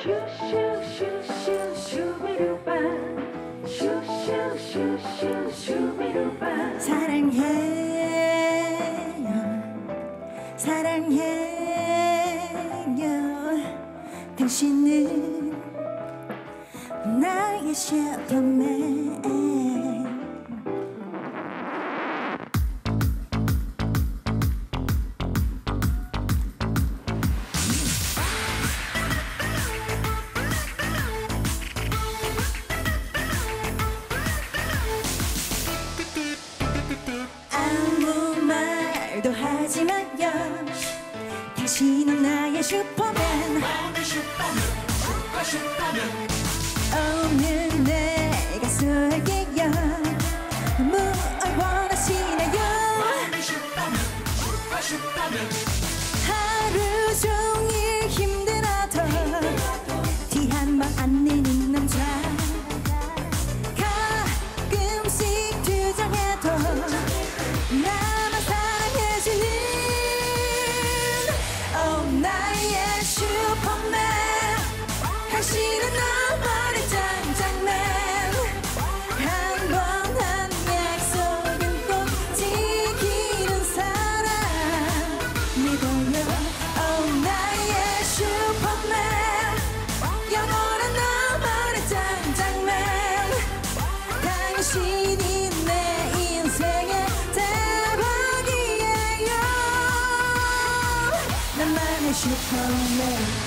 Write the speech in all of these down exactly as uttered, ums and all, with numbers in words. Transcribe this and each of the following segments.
사랑해요 사랑해요 당신은 나의 슈퍼맨 아무 말도 하지 마요 당신은 나의 슈퍼맨 오늘 내가 쏠게요 뭘 원하시나요 하루 종일 힘들어도 티 한 방 안 내는 남자 가끔씩 투정해도 나만 사랑해주는 oh 나의 슈퍼맨 당신은 너만의 짱짱맨 한 번 한 약속은 꼭 지키는 사람 믿어요 oh 나의 슈퍼맨 영원한 너만의 짱짱맨 당신이 내 인생의 대박이에요 나만의 슈퍼맨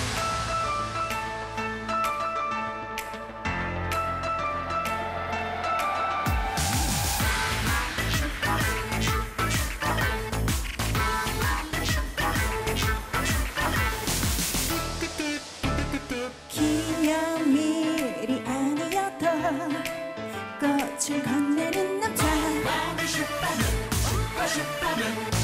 기념일이 아니어도 꽃을 건네는 남자